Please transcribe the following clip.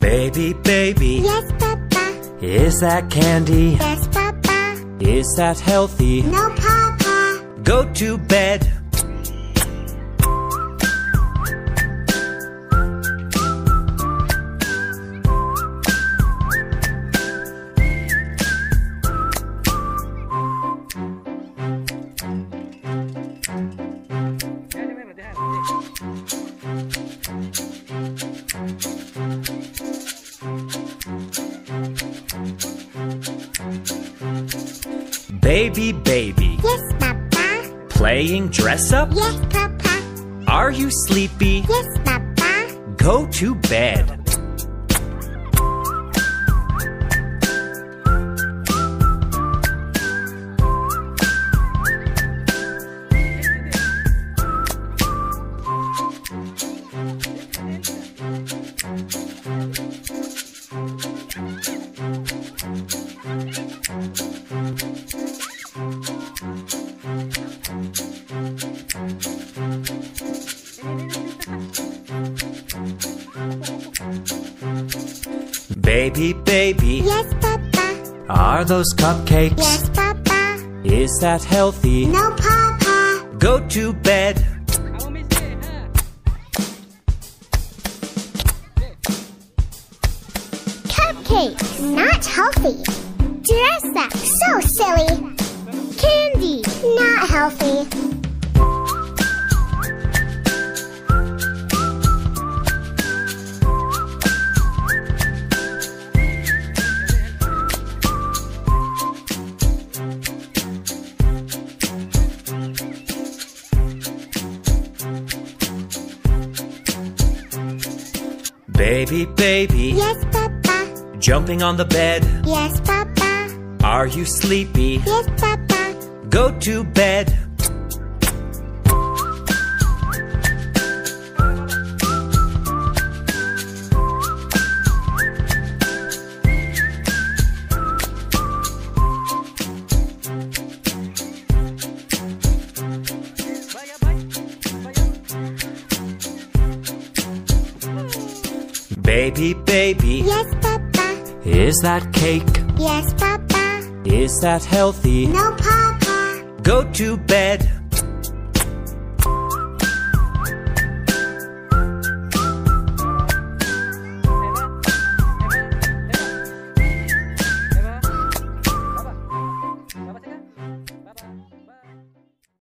Baby, baby. Yes, Papa. Is that candy? Yes, Papa. Is that healthy? No, Papa. Go to bed. Baby, baby. Yes, Papa. Playing dress up? Yes, Papa. Are you sleepy? Yes, Papa. Go to bed. Baby, baby. Yes, Papa. Are those cupcakes? Yes, Papa. Is that healthy? No, Papa. Go to bed. Cupcakes, not healthy. Dress up, so silly. Candy, not healthy. Baby, baby. Yes, Papa. Jumping on the bed. Yes, Papa. Are you sleepy? Yes, Papa. Go to bed. Baby, baby. Yes, Papa. Is that cake? Yes, Papa. Is that healthy? No, Papa. Go to bed.